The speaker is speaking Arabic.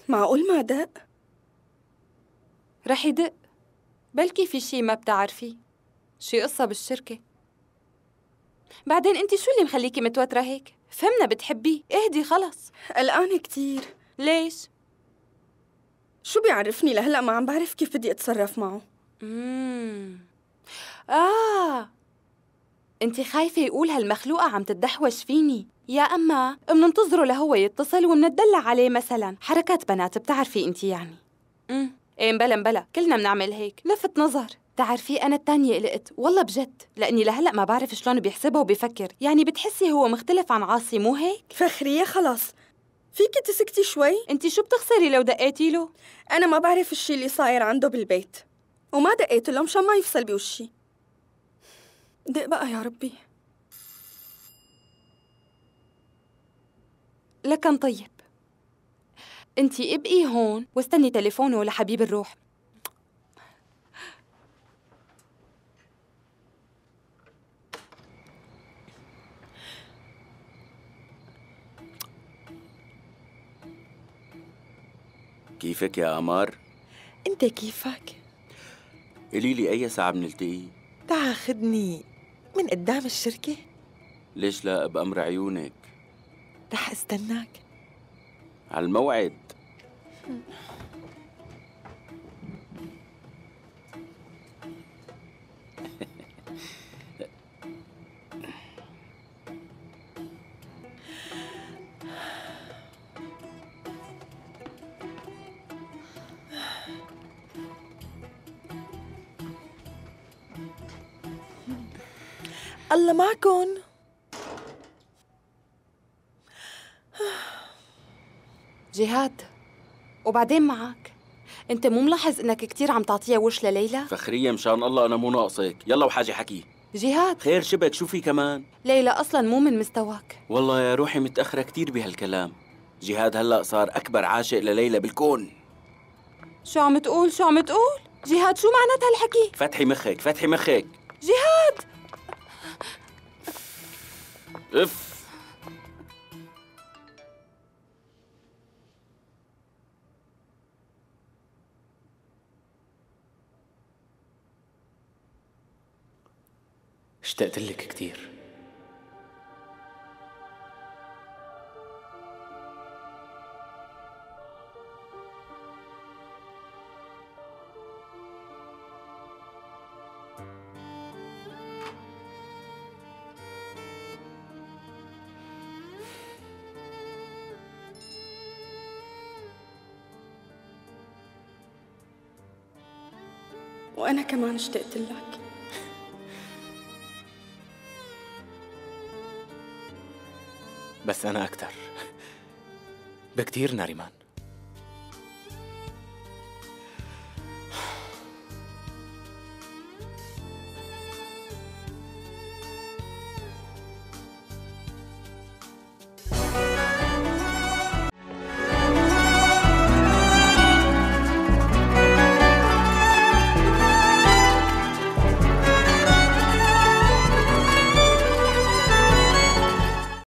معقول ما دق؟ رح يدق، بلكي في شي ما بتعرفيه، شي قصة بالشركة. بعدين انتي شو اللي مخليكي متوترة هيك؟ فهمنا بتحبيه، اهدي خلص. قلقانة كتير. ليش؟ شو بيعرفني لهلأ ما عم بعرف كيف بدي أتصرف معه. انتي خايفة يقول هالمخلوقة عم تتدحوش فيني، يا أما مننتظره لهو يتصل ومنتدلع عليه مثلا، حركات بنات بتعرفي انتي يعني. ايه مبلا مبلا، كلنا بنعمل هيك، لفت نظر. تعرفي أنا التانية قلقت، والله بجد، لأني لهلأ ما بعرف شلون بيحسبها وبيفكر، يعني بتحسي هو مختلف عن عاصي مو هيك؟ فخرية خلص، فيكي تسكتي شوي؟ انتي شو بتخسري لو دقيتي له؟ أنا ما بعرف الشي اللي صاير عنده بالبيت، وما دقيت له مشان ما يفصل بوشي. دق بقى يا ربي. لكن طيب، انتي ابقي هون واستني تليفونه لحبيب الروح. كيفك يا قمر؟ انت كيفك؟ قولي لي أي ساعة بنلتقي؟ تعا خدني من قدام الشركة. ليش لا، بأمر عيونك. رح استناك على الموعد. الله معكن. جهاد، وبعدين معك، انت مو ملاحظ انك كتير عم تعطيها وش لليلى؟ فخرية مشان الله أنا مو ناقصك، يلا وحاجة حكي. جهاد، خير شبك، شو في كمان؟ ليلى اصلا مو من مستواك. والله يا روحي متأخرة كتير بهالكلام. جهاد هلأ صار أكبر عاشق لليلى بالكون. شو عم تقول؟ شو عم تقول؟ جهاد شو معنات هالحكي؟ فتحي مخك، فتحي مخك. جهاد، اف. اشتقت لك كتير. وأنا كمان اشتقت لك. بس أنا أكتر بكتير ناريمان.